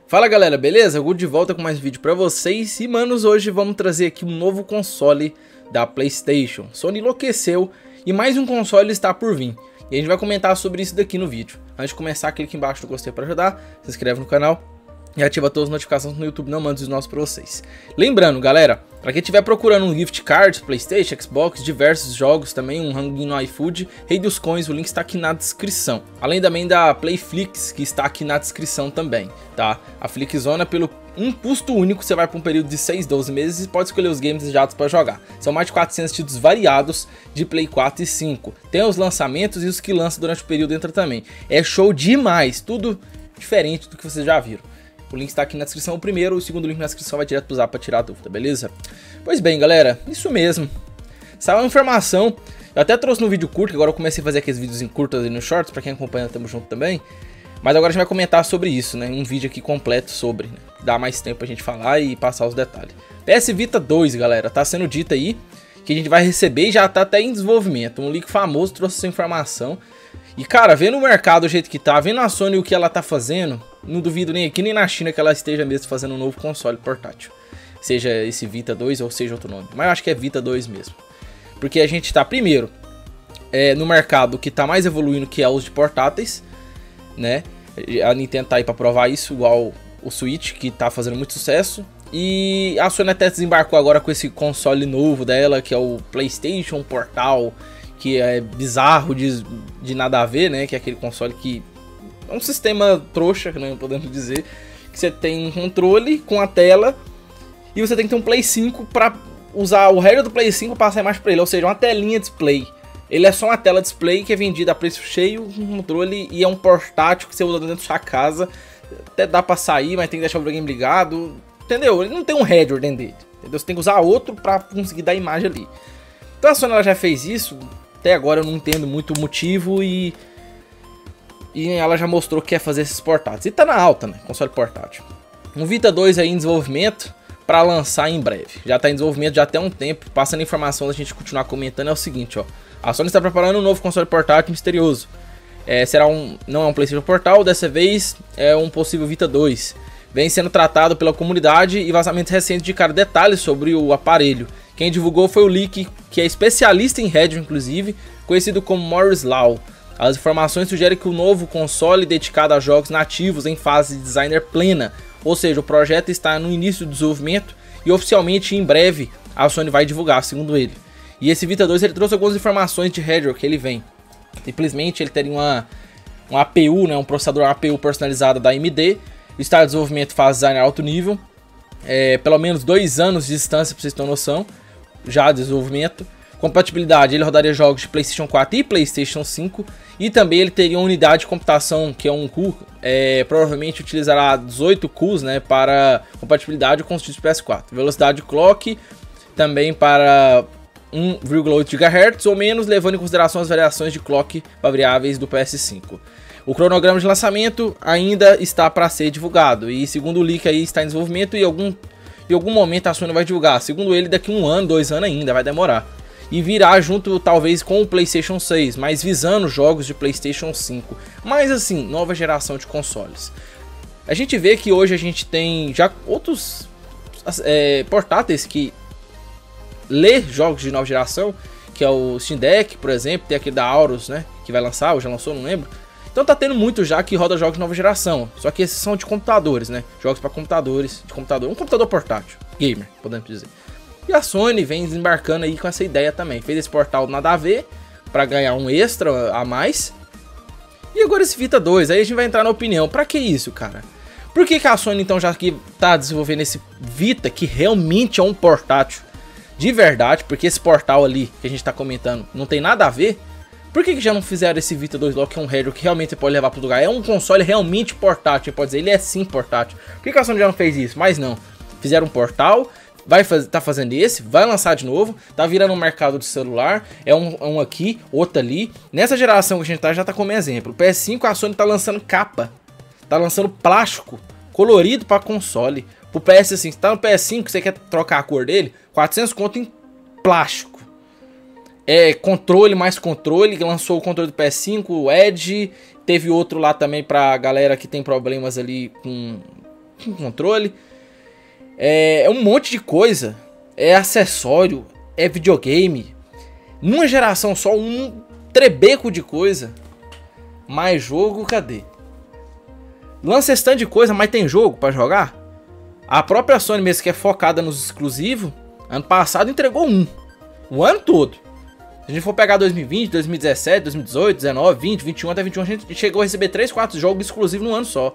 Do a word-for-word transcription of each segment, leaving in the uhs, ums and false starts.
Fala galera, beleza? Guto de volta com mais um vídeo pra vocês. E manos, hoje vamos trazer aqui um novo console da PlayStation. Sony enlouqueceu e mais um console está por vir. E a gente vai comentar sobre isso daqui no vídeo. Antes de começar, clique embaixo no gostei para ajudar, se inscreve no canal e ativa todas as notificações no YouTube, não manda os nossos pra vocês. Lembrando, galera, pra quem estiver procurando um gift card, PlayStation, Xbox, diversos jogos também, um ranguinho no iFood, Rei dos Coins, o link está aqui na descrição. Além também da Playflix, que está aqui na descrição também, tá? A Flixzona, pelo um custo único, você vai para um período de seis, doze meses e pode escolher os games desejados para jogar. São mais de quatrocentos títulos variados de Play quatro e cinco. Tem os lançamentos e os que lançam durante o período entra também. É show demais, tudo diferente do que vocês já viram. O link está aqui na descrição, o primeiro, o segundo link na descrição vai direto pro Zap para tirar a dúvida, beleza? Pois bem, galera, isso mesmo. Saiu uma informação, eu até trouxe no vídeo curto, que agora eu comecei a fazer aqueles vídeos em curtas e no shorts, para quem acompanha, tamo junto também. Mas agora a gente vai comentar sobre isso, né? Um vídeo aqui completo sobre, né? Dá mais tempo pra gente falar e passar os detalhes. P S Vita dois, galera, tá sendo dito aí que a gente vai receber e já tá até em desenvolvimento. Um leak famoso trouxe essa informação. E cara, vendo o mercado do jeito que tá, vendo a Sony o que ela tá fazendo, não duvido nem aqui nem na China que ela esteja mesmo fazendo um novo console portátil. Seja esse Vita dois ou seja outro nome. Mas eu acho que é Vita dois mesmo. Porque a gente tá, primeiro, é, no mercado que tá mais evoluindo, que é os de portáteis, né? A Nintendo tá aí pra provar isso, igual o Switch, que tá fazendo muito sucesso. E a Sony até desembarcou agora com esse console novo dela, que é o PlayStation Portal, que é bizarro de, de nada a ver, né? Que é aquele console que é um sistema trouxa, né? Podemos dizer. Que você tem um controle com a tela e você tem que ter um Play cinco pra usar o resto do Play cinco pra passar a imagem pra ele. Ou seja, uma telinha display. Ele é só uma tela display que é vendida a preço cheio, um controle, e é um portátil que você usa dentro da sua casa. Até dá pra sair, mas tem que deixar o videogame ligado. Entendeu? Ele não tem um header dentro dele. Entendeu? Você tem que usar outro pra conseguir dar a imagem ali. Então a Sony ela já fez isso. Até agora eu não entendo muito o motivo e... E ela já mostrou que quer fazer esses portáteis. E tá na alta, né? Console portátil. Um Vita dois aí em desenvolvimento para lançar em breve. Já tá em desenvolvimento já até um tempo. Passando a informação da gente continuar comentando é o seguinte, ó. A Sony está preparando um novo console portátil misterioso. É, será um, não é um PlayStation Portal, dessa vez é um possível Vita dois. Vem sendo tratado pela comunidade e vazamentos recentes indicaram detalhes sobre o aparelho. Quem divulgou foi o Leak, que é especialista em Redstone, inclusive, conhecido como Morris Law. As informações sugerem que o novo console dedicado a jogos nativos em fase de designer plena, ou seja, o projeto está no início do desenvolvimento e oficialmente em breve a Sony vai divulgar, segundo ele. E esse Vita dois ele trouxe algumas informações de hardware que ele vem. Simplesmente ele teria uma, uma A P U, né, um processador A P U personalizado da A M D, está em desenvolvimento fase designer alto nível, é, pelo menos dois anos de distância para vocês terem noção, já de desenvolvimento. Compatibilidade, ele rodaria jogos de PlayStation quatro e PlayStation cinco. E também ele teria uma unidade de computação, que é um Q, é, provavelmente utilizará dezoito Qs, né, para compatibilidade com os títulos P S quatro. Velocidade clock também para um vírgula oito gigahertz ou menos, levando em consideração as variações de clock variáveis do P S cinco. O cronograma de lançamento ainda está para ser divulgado. E segundo o leak aí está em desenvolvimento e algum, em algum momento a Sony vai divulgar. Segundo ele, daqui um ano, dois anos ainda, vai demorar. E virá junto talvez com o PlayStation seis, mas visando jogos de PlayStation cinco. Mas assim, nova geração de consoles. A gente vê que hoje a gente tem já outros é, portáteis que lê jogos de nova geração, que é o Steam Deck, por exemplo, tem aquele da Aorus, né, que vai lançar, ou já lançou, não lembro. Então tá tendo muito já que roda jogos de nova geração, só que esses são de computadores, né, jogos para computadores, de computador, um computador portátil, gamer, podemos dizer. E a Sony vem desembarcando aí com essa ideia também. Fez esse portal nada a ver, para ganhar um extra a mais. E agora esse Vita dois, aí a gente vai entrar na opinião. Pra que isso, cara? Por que que a Sony então já que tá desenvolvendo esse Vita, que realmente é um portátil de verdade, porque esse portal ali que a gente tá comentando não tem nada a ver. Por que que já não fizeram esse Vita dois logo, que é um hardware que realmente você pode levar pro lugar? É um console realmente portátil, pode dizer, ele é sim portátil. Por que que a Sony já não fez isso? Mas não, fizeram um portal... Vai fazer, tá fazendo esse, vai lançar de novo, tá virando um mercado de celular, é um, um aqui, outro ali. Nessa geração que a gente tá, já tá como exemplo. O P S cinco, a Sony tá lançando capa, tá lançando plástico colorido para console. Pro P S cinco, tá no P S cinco, você quer trocar a cor dele, quatrocentos conto em plástico. É controle mais controle, lançou o controle do P S cinco, o Edge, teve outro lá também pra galera que tem problemas ali com com controle. É, é um monte de coisa. É acessório, é videogame. Numa geração só, um trebeco de coisa. Mais jogo, cadê? Lança esse tanto de coisa, mas tem jogo pra jogar? A própria Sony mesmo, que é focada nos exclusivos, ano passado entregou um. O ano todo. Se a gente for pegar dois mil e vinte, dois mil e dezessete, dois mil e dezoito, dezenove, vinte, vinte e um até vinte e um, a gente chegou a receber três, quatro jogos exclusivos no ano só.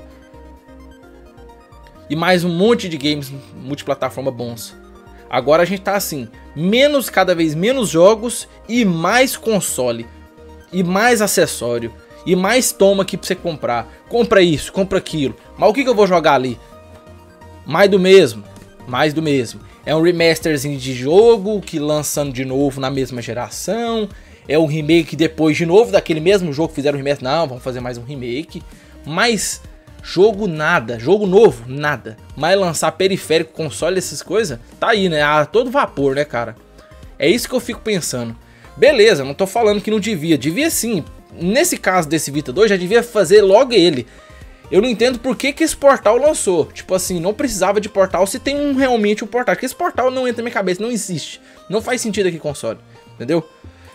E mais um monte de games multiplataforma bons. Agora a gente tá assim, menos, cada vez menos jogos e mais console. E mais acessório. E mais toma aqui pra você comprar. Compra isso, compra aquilo. Mas o que, que eu vou jogar ali? Mais do mesmo. Mais do mesmo. É um remasterzinho de jogo que lançando de novo na mesma geração. É um remake depois de novo daquele mesmo jogo que fizeram o remaster. Não, vamos fazer mais um remake. Mas jogo nada. Jogo novo, nada. Mas lançar periférico, console, essas coisas, tá aí, né? A todo vapor, né, cara? É isso que eu fico pensando. Beleza, não tô falando que não devia. Devia sim. Nesse caso desse Vita dois, já devia fazer logo ele. Eu não entendo por que, que esse portal lançou. Tipo assim, não precisava de portal se tem um, realmente um portal. Porque esse portal não entra na minha cabeça, não existe. Não faz sentido aqui console, entendeu?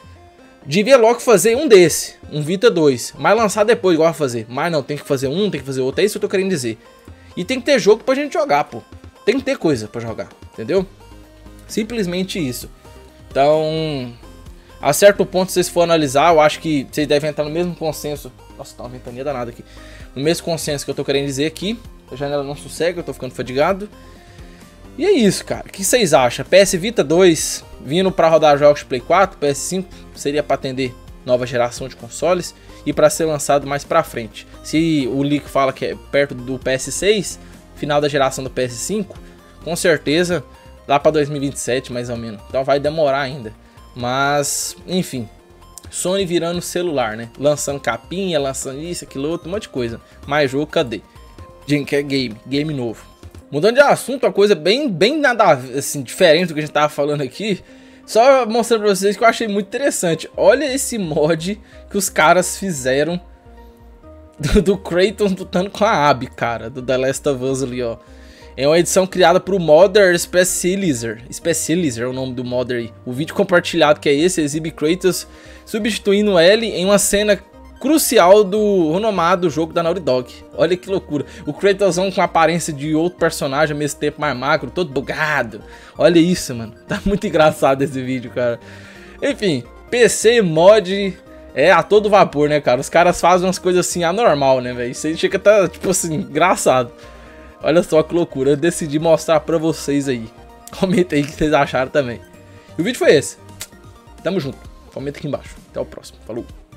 Devia logo fazer um desse, um Vita dois. Mas lançar depois, igual a fazer. Mas não, tem que fazer um, tem que fazer outro. É isso que eu tô querendo dizer. E tem que ter jogo pra gente jogar, pô. Tem que ter coisa pra jogar, entendeu? Simplesmente isso. Então, a certo ponto, se vocês for analisar, eu acho que vocês devem entrar no mesmo consenso. Nossa, tá uma ventania danada aqui. No mesmo consenso que eu tô querendo dizer aqui. A janela não sossega, eu tô ficando fadigado. E é isso, cara. O que vocês acham? P S Vita dois vindo pra rodar jogos de Play quatro, P S cinco seria pra atender nova geração de consoles e pra ser lançado mais pra frente. Se o leak fala que é perto do P S seis, final da geração do P S cinco, com certeza lá pra dois mil e vinte e sete mais ou menos. Então vai demorar ainda. Mas, enfim, Sony virando celular, né? Lançando capinha, lançando isso, aquilo outro, um monte de coisa. Mais jogo, cadê? Gente, quer game, game novo. Mudando de assunto, uma coisa bem, bem nada assim, diferente do que a gente tava falando aqui. Só mostrando pra vocês que eu achei muito interessante. Olha esse mod que os caras fizeram do, do Kratos lutando com a Abby, cara, do The Last of Us ali, ó. É uma edição criada por Modder Specializer. Specializer é o nome do modder aí. O vídeo compartilhado que é esse, exibe Kratos substituindo Ellie em uma cena crucial do renomado jogo da Naughty Dog. Olha que loucura. O Kratosão com a aparência de outro personagem, ao mesmo tempo mais magro, todo bugado. Olha isso, mano. Tá muito engraçado esse vídeo, cara. Enfim, P C mod é a todo vapor, né, cara? Os caras fazem umas coisas assim anormal, né, velho? Isso aí chega a tá, tipo assim, engraçado. Olha só que loucura. Eu decidi mostrar pra vocês aí. Comenta aí o que vocês acharam também. E o vídeo foi esse. Tamo junto. Comenta aqui embaixo. Até o próximo. Falou.